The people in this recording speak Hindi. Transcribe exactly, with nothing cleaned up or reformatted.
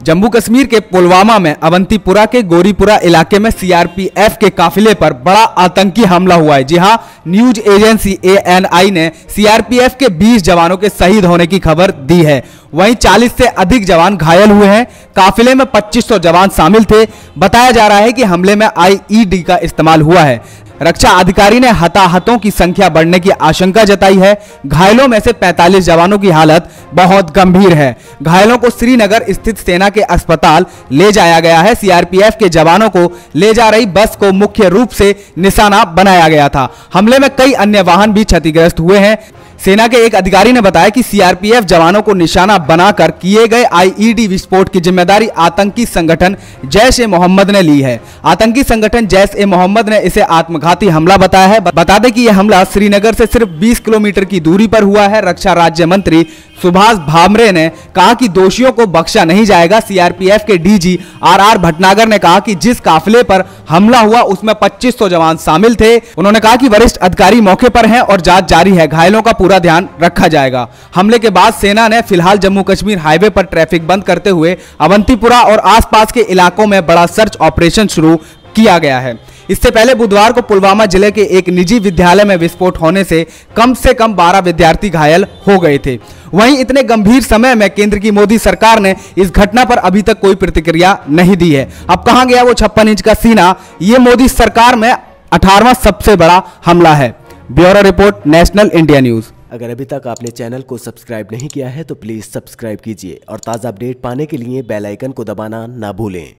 जम्मू कश्मीर के पुलवामा में अवंतीपुरा के गोरीपुरा इलाके में सीआरपीएफ के काफिले पर बड़ा आतंकी हमला हुआ है। जी हां, न्यूज एजेंसी एएनआई ने सीआरपीएफ के बीस जवानों के शहीद होने की खबर दी है। वहीं चालीस से अधिक जवान घायल हुए हैं। काफिले में पच्चीस सौ जवान शामिल थे। बताया जा रहा है कि हमले में आईईडी का इस्तेमाल हुआ है। रक्षा अधिकारी ने हताहतों की संख्या बढ़ने की आशंका जताई है। घायलों में से पैंतालीस जवानों की हालत बहुत गंभीर है। घायलों को श्रीनगर स्थित सेना के अस्पताल ले जाया गया है। सीआरपीएफ के जवानों को ले जा रही बस को मुख्य रूप से निशाना बनाया गया था। हमले में कई अन्य वाहन भी क्षतिग्रस्त हुए हैं। सेना के एक अधिकारी ने बताया कि सीआरपीएफ जवानों को निशाना बनाकर किए गए आईईडी विस्फोट की जिम्मेदारी आतंकी संगठन जैश ए मोहम्मद ने ली है। आतंकी संगठन जैश ए मोहम्मद ने इसे आत्मघाती हमला बताया है। बता दें कि यह हमला श्रीनगर से सिर्फ बीस किलोमीटर की दूरी पर हुआ है। रक्षा राज्य मंत्री सुभाष भामरे ने कहा कि दोषियों को बख्शा नहीं जाएगा। सीआरपीएफ के डीजी आर आर भटनागर ने कहा कि जिस काफिले पर हमला हुआ उसमें पच्चीस सौ जवान शामिल थे। उन्होंने कहा कि वरिष्ठ अधिकारी मौके पर हैं और जांच जारी है। घायलों का पूरा ध्यान रखा जाएगा। हमले के बाद सेना ने फिलहाल जम्मू कश्मीर हाईवे पर ट्रैफिक बंद करते हुए अवंतीपुरा और आसपास के इलाकों में बड़ा सर्च ऑपरेशन शुरू किया गया है। इससे पहले बुधवार को पुलवामा जिले के एक निजी विद्यालय में विस्फोट होने से कम से कम बारह विद्यार्थी घायल हो गए थे। वहीं इतने गंभीर समय में केंद्र की मोदी सरकार ने इस घटना पर अभी तक कोई प्रतिक्रिया नहीं दी है। अब कहां गया वो छप्पन इंच का सीना? ये मोदी सरकार में अठारहवां सबसे बड़ा हमला है। Bureau report, national India news. अगर अभी तक आपने चैनल को सब्सक्राइब नहीं किया है तो प्लीज़ सब्सक्राइब कीजिए और ताज़ा अपडेट पाने के लिए बेल आइकन को दबाना ना भूलें।